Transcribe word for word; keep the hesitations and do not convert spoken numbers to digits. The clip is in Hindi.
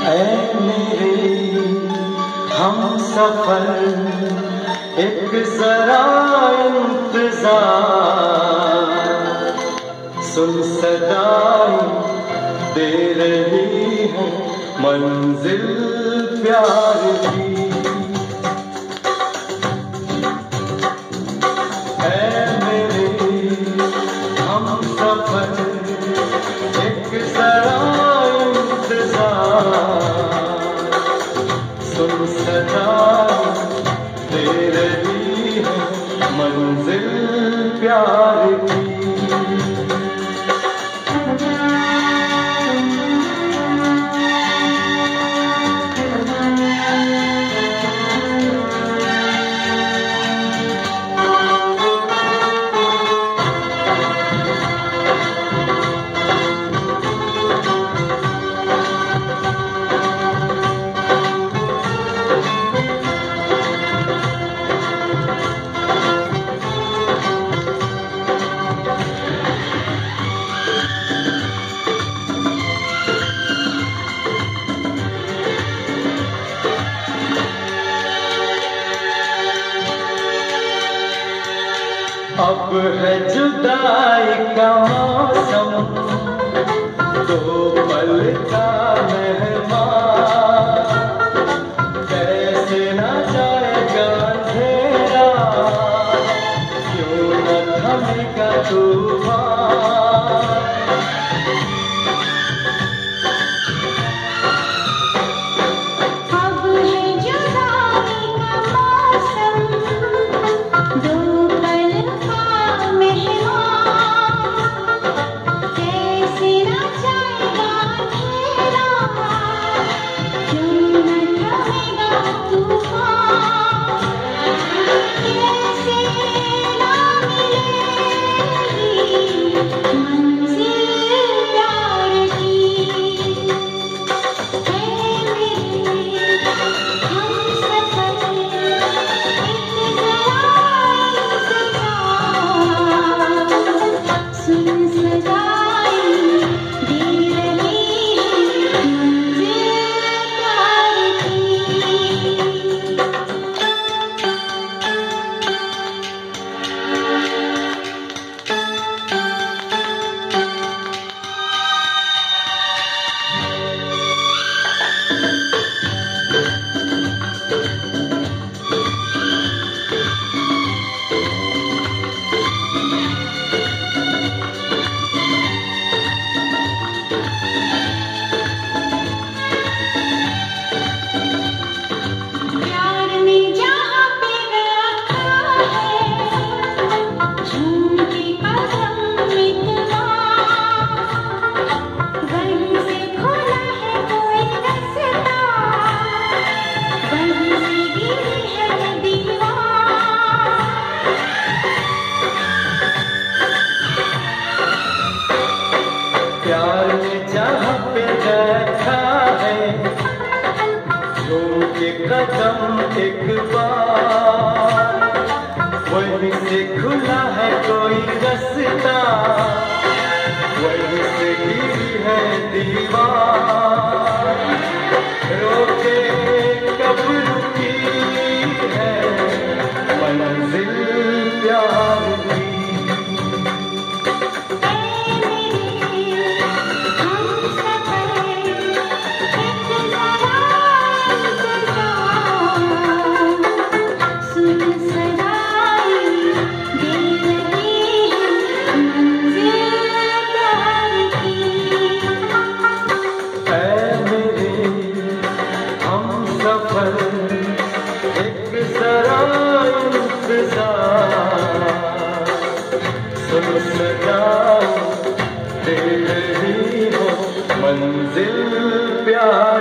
ऐ मेरे हम सफर एक जरा इंतजार, सुन सदाएं दे रही है मंजिल प्यार की। ऐ मेरे हम सफर एक जरा सुन सदाएं दे रही है मंजिल प्यार की। अब है जुदाई का मौसम, दो पल का मेहमान, कैसे न जाएगा अंधेरा, क्यों न थमेगा तूफान। अब है जुदाई का मौसम, दो प्यार ने जहाँ पे रखा है झूम के कदम एक बार, वहीं से खुला है कोई रास्ता, वहीं से गिरी है दीवार, रोके कब रुकी है मंजिल प्यार की। एक जरा इंतजार, सुन सदाएं दे रही हो मंजिल प्यार।